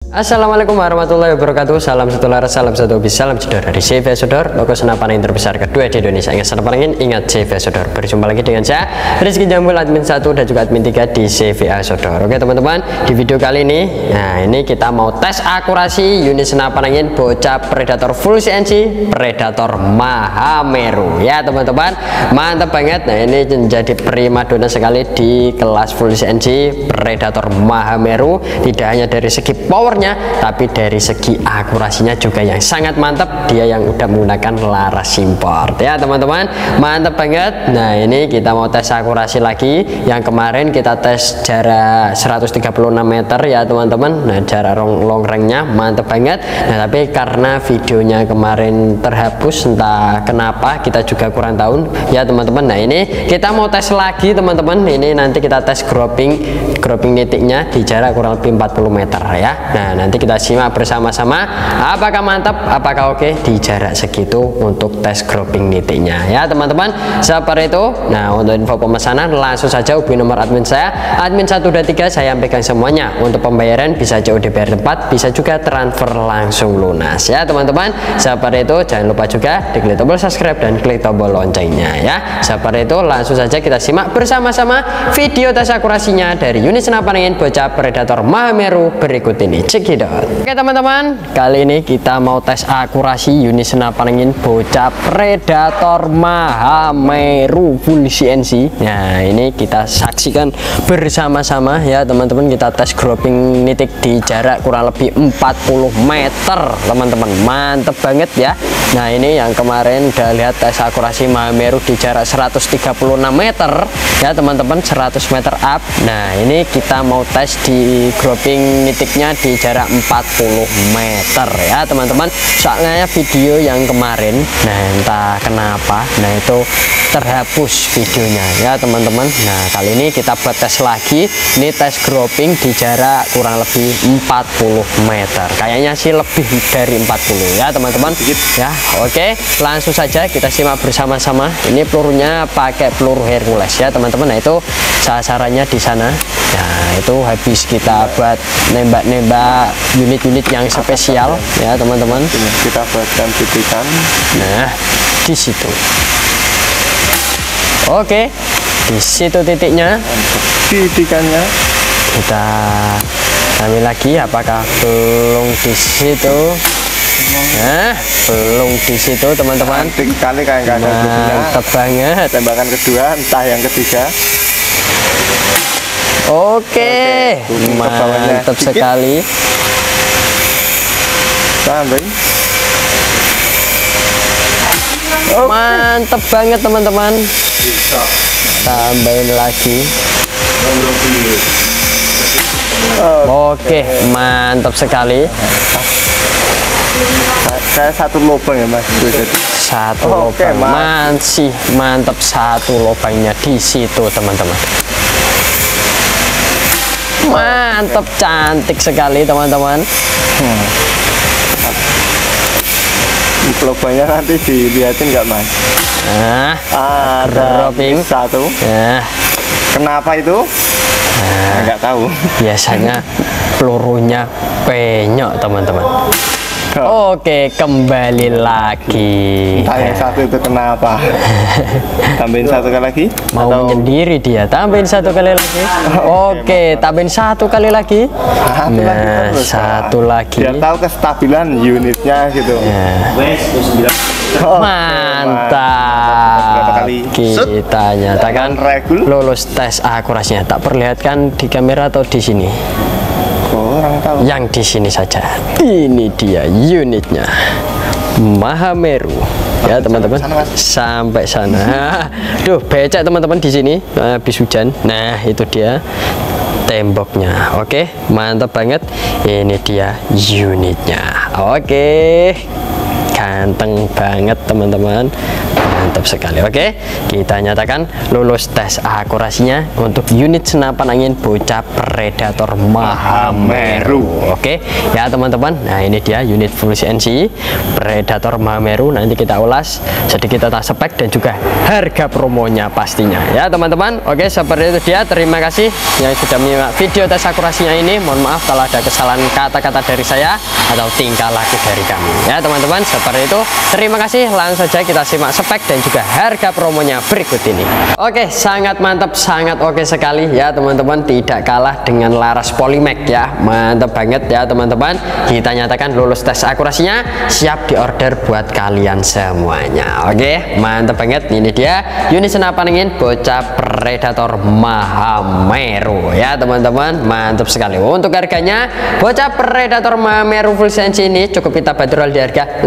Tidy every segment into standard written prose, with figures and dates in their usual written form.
Assalamualaikum warahmatullahi wabarakatuh. Salam satu laras, salam satu hobi, salam jedor dari CV Sodor, toko senapan yang terbesar kedua di Indonesia. Ingat senapan angin, ingat CV Sodor. Berjumpa lagi dengan saya Rizky Jambul, admin 1 dan juga admin 3 di CVA Sodor. Oke teman-teman, di video kali ini, nah ini kita mau tes akurasi unit senapan angin bocah Predator full CNC Predator Mahameru. Ya teman-teman, mantap banget. Nah ini menjadi primadona sekali di kelas full CNC Predator Mahameru. Tidak hanya dari segi power, tapi dari segi akurasinya juga yang sangat mantap. Dia yang udah menggunakan laras import ya teman-teman, mantap banget. Nah ini kita mau tes akurasi lagi. Yang kemarin kita tes jarak 136 meter ya teman-teman. Nah jarak long range-nya mantap banget. Nah tapi karena videonya kemarin terhapus entah kenapa, kita juga kurang tahu ya teman-teman. Nah ini kita mau tes lagi teman-teman. Ini nanti kita tes grouping nitiknya di jarak kurang lebih 40 meter ya. Nah nanti kita simak bersama-sama apakah mantap, apakah oke di jarak segitu untuk tes grouping nitiknya ya teman-teman. Seperti itu. Nah untuk info pemesanan langsung saja hubungi nomor admin saya, admin 1 dan 3, saya pegang semuanya. Untuk pembayaran bisa COD bayar tempat, bisa juga transfer langsung lunas ya teman-teman. Seperti itu, jangan lupa juga diklik tombol subscribe dan klik tombol loncengnya ya. Seperti itu, langsung saja kita simak bersama-sama video tes akurasinya dari unit senapan angin bocah Predator Mahameru berikut ini. Cekidot. Oke teman-teman, kali ini kita mau tes akurasi unit senapan angin bocah Predator Mahameru full CNC. Nah ini kita saksikan bersama-sama ya teman-teman. Kita tes grouping nitik di jarak kurang lebih 40 meter teman-teman, mantep banget ya. Nah ini yang kemarin udah lihat tes akurasi Mahameru di jarak 136 meter ya teman-teman, 100 meter up. Nah ini kita mau tes di grouping nitiknya di jarak 40 meter ya teman-teman. Soalnya video yang kemarin, nah entah kenapa, nah itu terhapus videonya ya teman-teman. Nah kali ini kita buat tes lagi. Ini tes grouping di jarak kurang lebih 40 meter, kayaknya sih lebih dari 40 ya teman-teman ya. Oke langsung saja kita simak bersama-sama. Ini pelurunya pakai peluru Hercules ya teman-teman. Nah itu sasarannya di sana. Nah itu habis kita buat nembak-nembak unit-unit yang spesial ya teman-teman. Kita buatkan titikan. Nah di situ. Oke, di situ titiknya, Titikannya kita ambil lagi. Apakah belum di situ? Nah belum di situ teman-teman. cantik sekali, kayak nggak ada hubungannya. Mantap banget. Tembakan kedua, entah yang ketiga. Oke, mantap sekali. Sampai. Mantap banget teman-teman. Tambahin lagi. Oke, mantap sekali. Saya satu lubang ya mas. Satu lubang, masih mantap. Satu lubangnya di situ teman-teman. Mantap, cantik sekali teman-teman. Lubangnya nanti dilihatin nggak mas? Nah, ada grouping satu. Nah, Kenapa itu? Nggak tahu. biasanya pelurunya penyok teman-teman. Oke, kembali lagi. Entah yang satu itu kenapa? Tambahin satu kali lagi? Mau menyendiri dia, tambahin satu kali lagi. Oke, tambahin satu kali lagi. Nah, satu lagi. Biar tahu kestabilan unitnya gitu. Mantap. Kita nyatakan lulus tes akurasinya. Tak perlihatkan di kamera atau di sini? Kurang tahu. Yang di sini saja. Ini dia unitnya Mahameru ya teman-teman. Sampai sana. Duh becek teman-teman di sini habis hujan. Nah itu dia temboknya. Oke mantap banget. Ini dia unitnya. Oke ganteng banget teman-teman, mantap sekali. Oke, kita nyatakan lulus tes akurasinya untuk unit senapan angin bocah Predator Mahameru. Oke ya teman-teman, nah ini dia unit full CNC Predator Mahameru. Nanti kita ulas sedikit tentang spek dan juga harga promonya pastinya ya teman-teman. Oke, seperti itu dia. Terima kasih yang sudah menyimak video tes akurasinya ini. Mohon maaf kalau ada kesalahan kata-kata dari saya atau tingkah laku dari kami ya teman-teman. Seperti itu, terima kasih. Langsung saja kita simak spek dan juga harga promonya berikut ini. Oke, sangat mantap, sangat oke sekali ya teman-teman, tidak kalah dengan laras Polymac ya, mantap banget ya teman-teman. Kita nyatakan lulus tes akurasinya, siap diorder buat kalian semuanya. Oke, mantap banget. Ini dia unit senapan angin bocah Predator Mahameru ya teman-teman, mantap sekali. Untuk harganya bocah Predator Mahameru full CNC ini cukup kita bandrol di harga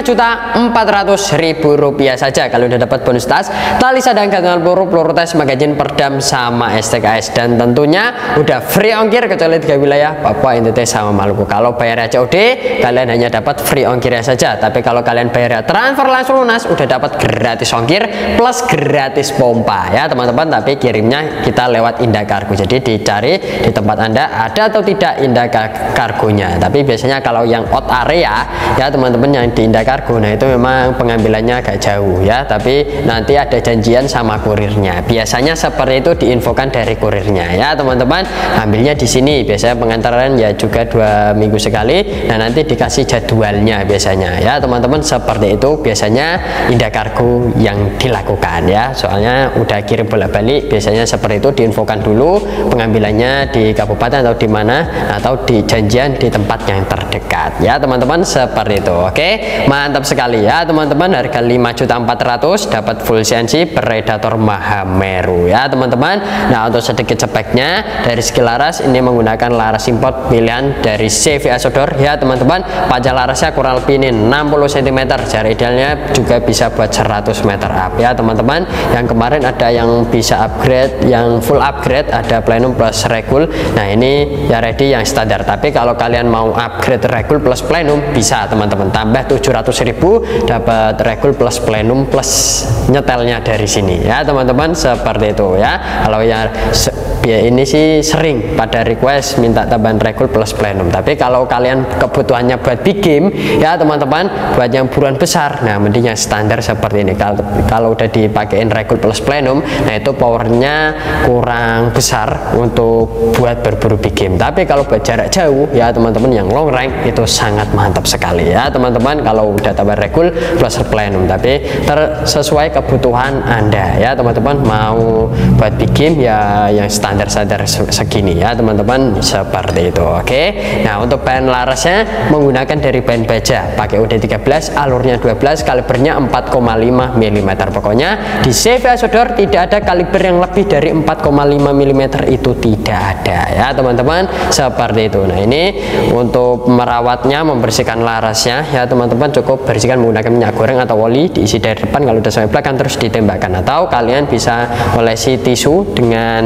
Rp5.400.000 saja. Kalau udah dapat bonus tas, tali sadang gantungan peluru tes, magazin, perdam sama STKS, dan tentunya udah free ongkir kecuali 3 wilayah, Papua, NTT sama Maluku. Kalau bayar COD kalian hanya dapat free ongkirnya saja, tapi kalau kalian bayar transfer langsung lunas udah dapat gratis ongkir plus gratis pompa ya teman-teman. Tapi kirimnya kita lewat Indah Kargo, jadi dicari di tempat Anda ada atau tidak Indah Kargonya. Tapi biasanya kalau yang out area ya teman-teman, yang di Indah Kargo, nah itu memang pengambilannya agak jauh ya, tapi nanti ada janjian sama kurirnya. Biasanya seperti itu diinfokan dari kurirnya ya teman-teman. Ambilnya di sini, biasanya pengantaran ya juga 2 minggu sekali. Nah nanti dikasih jadwalnya biasanya ya teman-teman. Seperti itu biasanya Indah Kargo yang dilakukan ya, soalnya udah kirim bolak-balik. Biasanya seperti itu diinfokan dulu pengambilannya di kabupaten atau di mana, atau di janjian di tempat yang terdekat ya teman-teman. Seperti itu. Oke, mantap sekali ya teman-teman. Harga Rp5.400.000 dapat full CNC Predator Mahameru ya teman-teman. Nah untuk sedikit speknya, dari segi laras ini menggunakan laras import pilihan dari CV Asodor ya teman-teman. Panjang larasnya kurang lebih ini 60 cm, jarak idealnya juga bisa buat 100 meter up ya teman-teman. Yang kemarin ada yang bisa upgrade, yang full upgrade, ada Plenum plus Regul. Nah ini ya ready yang standar, tapi kalau kalian mau upgrade Regul plus Plenum bisa teman-teman, tambah 700.000 dapat Regul plus Plenum plus nyetelnya dari sini ya teman-teman. Seperti itu ya. Kalau yang ya ini sih sering pada request minta tambahan Regul plus Plenum, tapi kalau kalian kebutuhannya buat big game ya teman-teman, buat yang buruan besar, nah mending yang standar seperti ini. Kalau udah dipakein Regul plus Plenum, nah itu powernya kurang besar untuk buat berburu big game. Tapi kalau buat jarak jauh ya teman-teman, yang long range itu sangat mantap sekali ya teman-teman kalau udah tambah Regul plus Plenum. Tapi sesuai kebutuhan Anda ya teman-teman, mau buat big game ya yang standar segini ya teman-teman. Seperti itu. Oke, nah untuk bahan larasnya menggunakan dari bahan baja, pakai UD13, alurnya 12, kalibernya 4,5 mm. Pokoknya di CV Asodor tidak ada kaliber yang lebih dari 4,5 mm, itu tidak ada ya teman-teman. Seperti itu. Nah ini untuk merawatnya, membersihkan larasnya ya teman-teman, cukup bersihkan menggunakan minyak goreng atau oli, diisi dari depan, kalau udah sampai belakang terus ditembakkan, atau kalian bisa olesi tisu dengan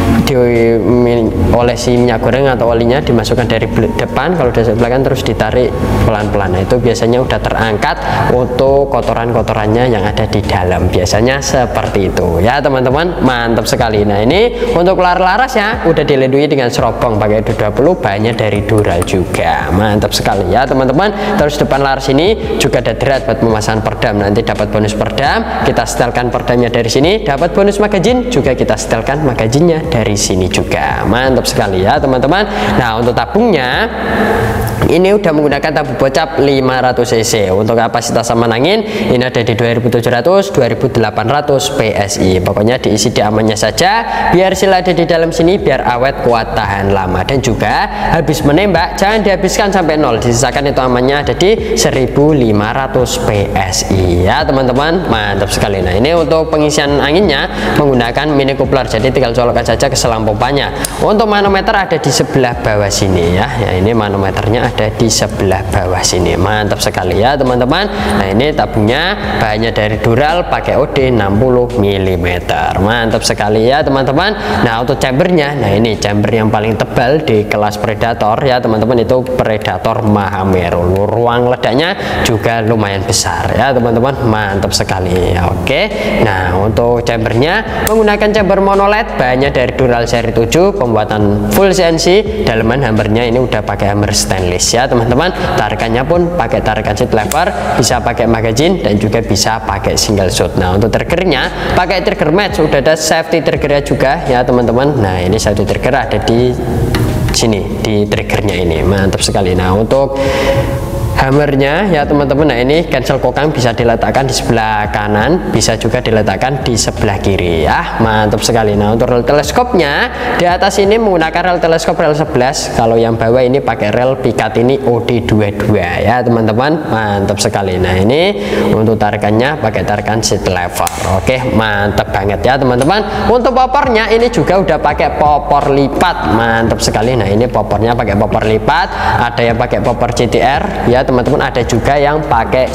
diolesi minyak goreng atau olinya, dimasukkan dari depan, kalau udah sampai belakang terus ditarik pelan-pelan. Nah itu biasanya udah terangkat untuk kotoran-kotorannya yang ada di dalam, biasanya seperti itu ya teman-teman. Mantap sekali. Nah ini untuk laras ya udah dilindungi dengan serobong pakai D20, bahannya dari Dural juga, mantap sekali ya teman-teman. Terus depan laras ini juga ada drat buat memasang perdam, nanti dapat bonus perdam, kita setelkan perdamnya dari sini, dapat bonus magazin juga, kita setelkan magazinnya dari sini juga, mantap sekali ya teman-teman. Nah untuk tabungnya ini udah menggunakan tabung bocap 500 cc. Untuk kapasitas saman angin ini ada di 2700 2800 PSI. Pokoknya diisi di amannya saja, biar sila ada di dalam sini, biar awet, kuat, tahan lama. Dan juga habis menembak jangan dihabiskan sampai nol, disisakan itu amannya ada di 1500 PSI ya teman-teman. Mantap sekali. Nah ini untuk pengisian anginnya menggunakan mini coupler, jadi tinggal colokkan saja ke selang pompanya. Untuk manometer ada di sebelah bawah sini ya. Ya ini manometernya tabungnya ada di sebelah bawah sini. Mantap sekali ya teman-teman. Nah ini tabungnya bahannya dari Dural, pakai OD 60 mm. Mantap sekali ya teman-teman. Nah untuk chambernya, nah ini chamber yang paling tebal di kelas Predator ya teman-teman, itu Predator Mahameru. Ruang ledaknya juga lumayan besar ya teman-teman. Mantap sekali. Oke, nah untuk chambernya menggunakan chamber monoled, bahannya dari Dural seri 7, pembuatan full CNC. Daleman hammernya ini udah pakai hammer stainless ya teman-teman. Tarikannya pun pakai tarikan seat lever, bisa pakai magazine dan juga bisa pakai single shot. Nah untuk triggernya pakai trigger match, udah ada safety triggernya juga ya teman-teman. Nah ini safety trigger ada di sini di triggernya ini. Mantap sekali. Nah untuk hammernya ya teman-teman, nah ini cancel kokang bisa diletakkan di sebelah kanan, bisa juga diletakkan di sebelah kiri ya. Mantap sekali. Nah untuk rel teleskopnya di atas ini menggunakan rel teleskop rel 11, kalau yang bawah ini pakai rel Picatinny OD22 ya teman-teman. Mantap sekali. Nah ini untuk tarikannya pakai tarikan seat lever. Oke, mantap banget ya teman-teman. Untuk popornya ini juga udah pakai popor lipat. Mantap sekali. Nah ini popornya pakai popor lipat, ada yang pakai popor GTR ya teman-teman, ada juga yang pakai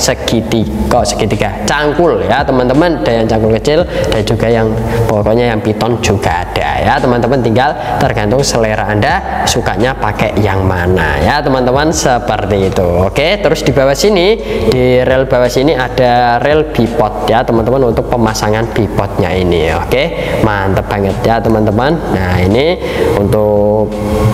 segitiga cangkul ya teman-teman, ada yang cangkul kecil dan juga yang pokoknya yang piton juga ada ya teman-teman. Tinggal tergantung selera Anda sukanya pakai yang mana ya teman-teman, seperti itu. Oke, terus di bawah sini, di rel bawah sini ada rel bipod ya teman-teman, untuk pemasangan bipodnya ini. Oke, mantap banget ya teman-teman. Nah ini untuk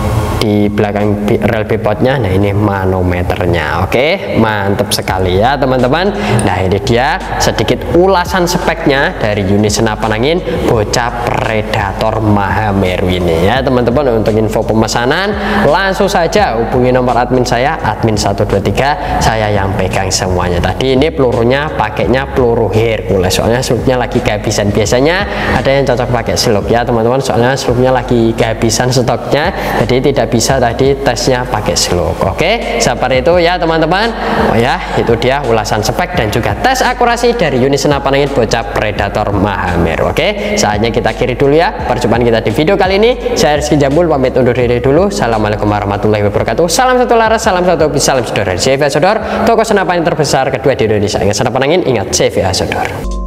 di belakang rel bipodnya, nah ini manometernya. Oke, mantap sekali ya teman-teman. Nah ini dia sedikit ulasan speknya dari unit senapan angin bocah Predator Mahameru ini ya teman-teman. Untuk info pemesanan langsung saja hubungi nomor admin saya, admin 123, saya yang pegang semuanya. Tadi ini pelurunya pakainya peluru Hercules, soalnya slugnya lagi kehabisan. Biasanya ada yang cocok pakai slug ya teman-teman, soalnya slugnya lagi kehabisan stoknya, jadi tidak bisa tadi tesnya pakai slug. Oke, seperti itu ya teman-teman. Oh ya, itu dia ulasan spek dan juga tes akurasi dari unit senapan angin bocah Predator Mahameru. Oke, saatnya kita akhiri dulu ya perjumpaan kita di video kali ini. Saya Rizky Jambul pamit undur diri dulu. Assalamualaikum warahmatullahi wabarakatuh. Salam satu laras, salam satu hobi, salam saudara. CV Sodor, toko senapan angin terbesar kedua di Indonesia. Ingat senapan angin, ingat CV Sodor.